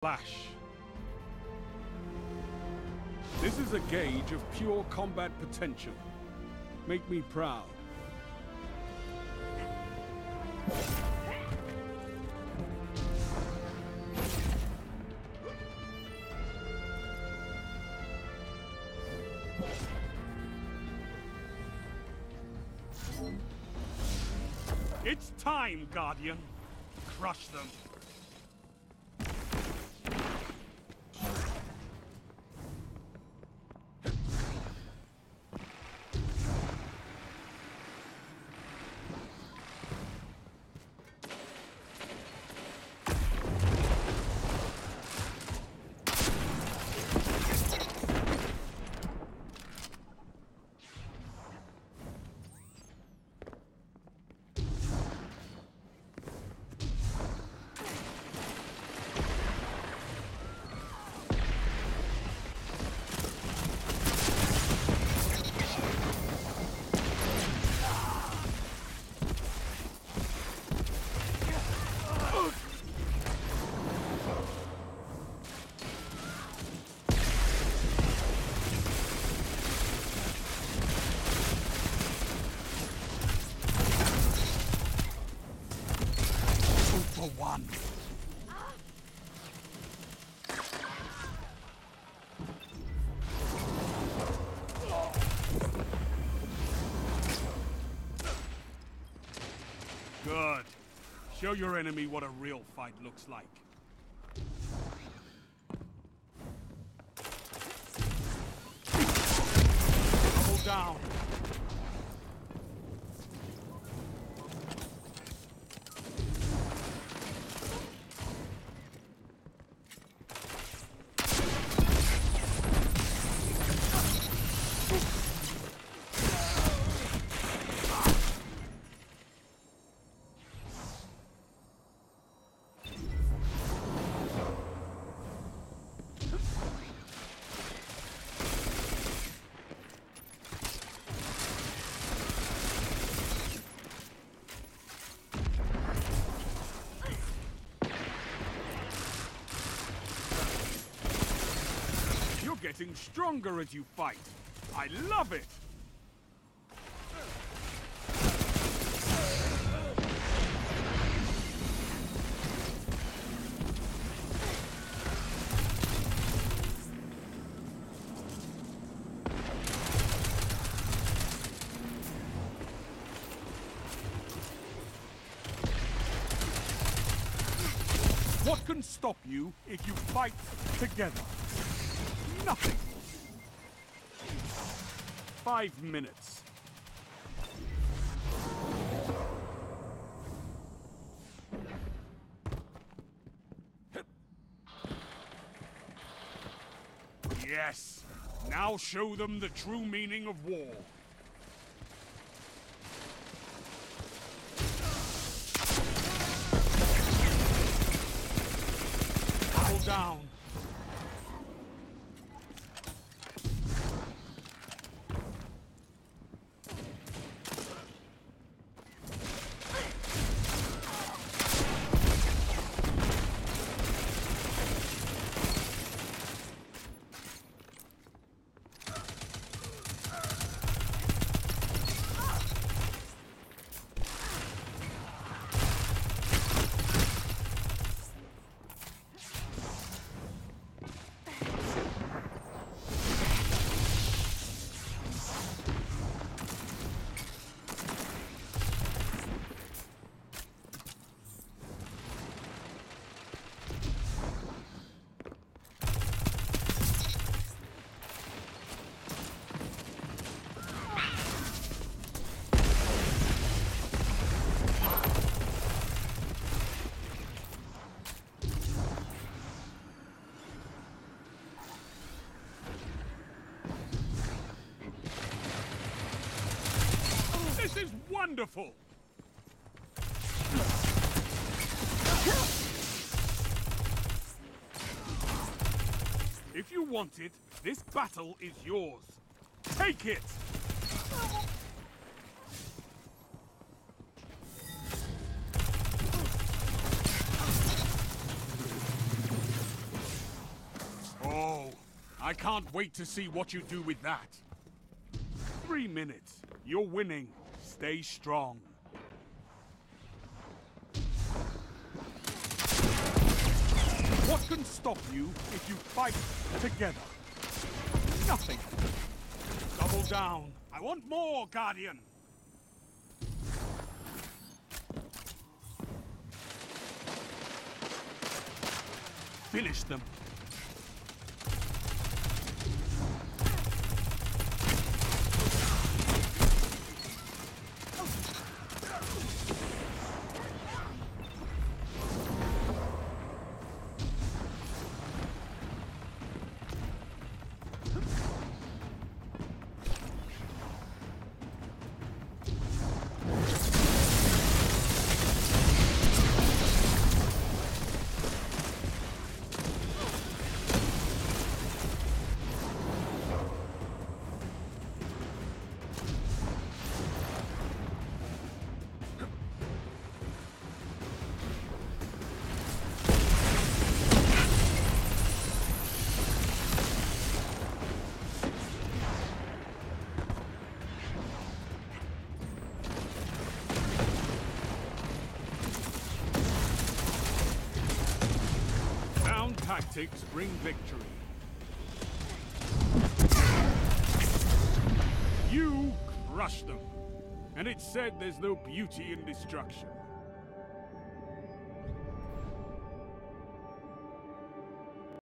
Flash. This is a gauge of pure combat potential. Make me proud. It's time, Guardian. Crush them. One. Good. Show your enemy what a real fight looks like. Double down. Getting stronger as you fight. I love it! What can stop you if you fight together? Nothing. 5 minutes. Yes. Now show them the true meaning of war. Double down. This is wonderful! If you want it, this battle is yours. Take it! I can't wait to see what you do with that. 3 minutes. You're winning. Stay strong. What can stop you if you fight together? Nothing. Double down. I want more, Guardian. Finish them. Tactics bring victory. You crushed them. And it's said there's no beauty in destruction.